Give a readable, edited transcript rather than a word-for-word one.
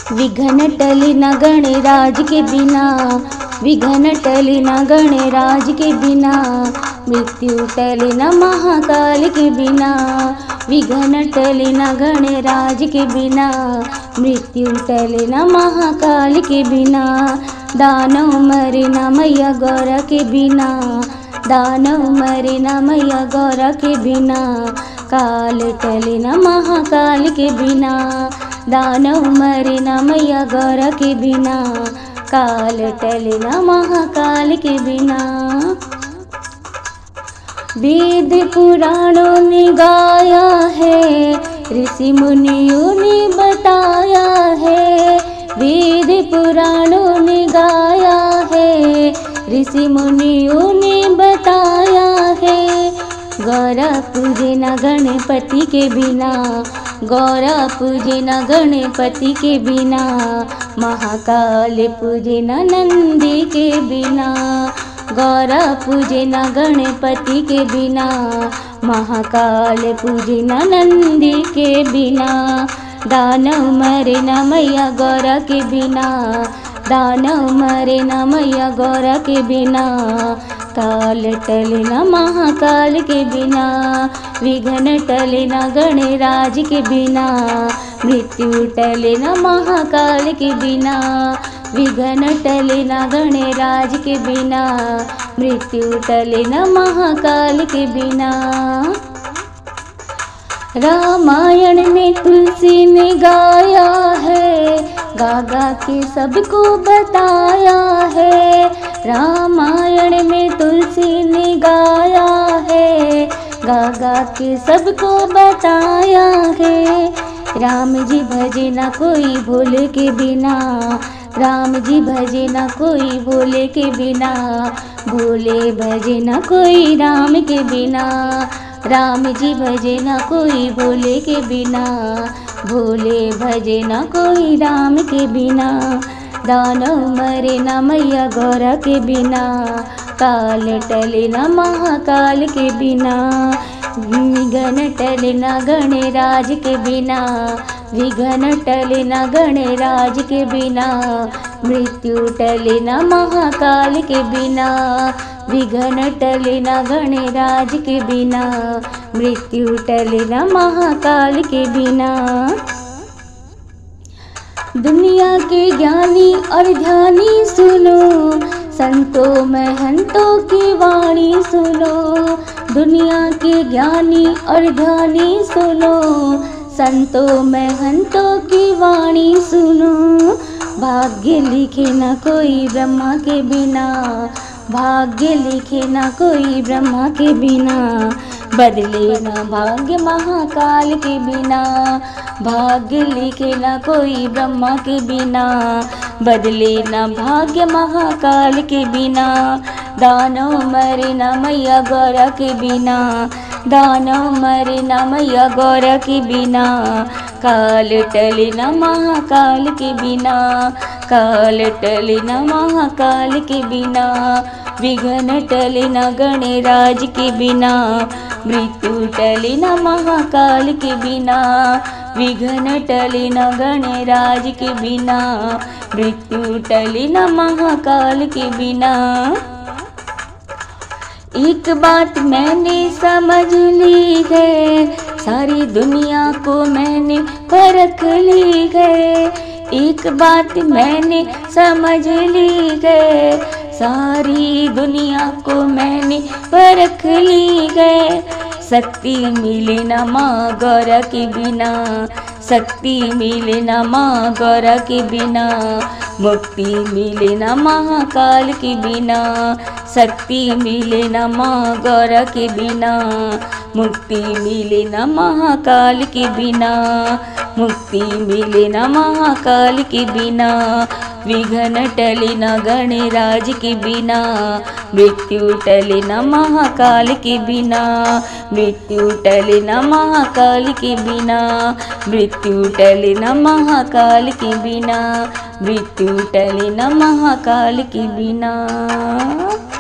विघ्न टले न गणराज के बिना, विघ्न टले न गणराज के बिना, मृत्यु टले न महाकाल के बिना, विघ्न टले न गणराज के बिना, मृत्यु टले न महाकाल के बिना, दानव मरे न मैया गौरा के बिना, दानव मरे न मैया गौरा के बिना, काल टले न महाकाल के बिना, दानव मरे न मैया गौरा के बिना, काल टले न महाकाल के बिना। वेद पुराणों ने गाया है, ऋषि मुनियों ने बताया है, वेद पुराणों ने गाया है, ऋषि मुनियों ने बताया है, गौरा पूजे न गणपति के बिना, गौरा पूजे न गणपति के बिना, महाकाल पूजे न नंदी के बिना, गौरा पूजे न गणपति के बिना, महाकाल पूजे न नंदी के बिना, दानव मरे न मैया गौरा के बिना, दानव मरे न मैया गौरा के बिना, काल टले न महाकाल के बिना, विघ्न टले न गणराज के बिना, मृत्यु टले न महाकाल के बिना, विघ्न टले न गणराज के बिना, मृत्यु टले न महाकाल के बिना। रामायण में तुलसी ने गाया है, गा गा के सबको बताया है, रामायण में तुलसी ने गाया है, गा गा के सबको बताया है, राम जी भजे न कोई भोले के बिना, राम जी भजे न कोई भोले के बिना, भोले भजे न कोई राम के बिना, राम जी भजे न कोई भोले के बिना, भोले भजे न कोई राम के बिना, दानव मरे न मैया गौरा के बिना, काल टले न महाकाल के बिना, विघ्न टले न गणराज के बिना, विघ्न टले न गणराज के बिना, मृत्यु टले न महाकाल के बिना, विघ्न टले न गणराज के बिना, मृत्यु टले न महाकाल के बिना। दुनिया के ज्ञानी और ध्यानी सुनो, संतों महंतों की वाणी सुनो, दुनिया के ज्ञानी और ध्यानी सुनो, संतों महंतों की वाणी सुनो, भाग्य लिखे न कोई ब्रह्मा के बिना, भाग्य लिखे न कोई ब्रह्मा के बिना, बदले न भाग्य महाकाल के बिना, भाग्य लिखे न कोई ब्रह्मा के बिना, बदले न भाग्य महाकाल के बिना, दानव मरे न मैया गौरा के बिना, दानव मरे न मैया गौरा के बिना, काल टले न महाकाल के बिना, काल टले न महाकाल के बिना, विघ्न टले न गणराज के बिना, मृत्यु टले न महाकाल के बिना, विघ्न टले न गणराज के बिना, मृत्यु टले न महाकाल के बिना। एक बात मैंने समझ ली है, सारी दुनिया को मैंने परख ली है, एक बात मैंने समझ ली है, सारी दुनिया को मैंने परख ली है, शक्ति मिले न माँ गौरा के बिना, शक्ति मिले न माँ गौरा के बिना, मुक्ति मिले न महाकाल के बिना, शक्ति मिले न माँ गौरा के बिना, मुक्ति मिले न महाकाल के बिना, मुक्ति मिले न महाकाल के बिना, विघ्न टले न गणराज के बिना, मृत्यु टले न महाकाल के बिना, मृत्यु टले न महाकाल के बिना, मृत्यु टले न महाकाल के बिना, मृत्यु टले न महाकाल के बिना।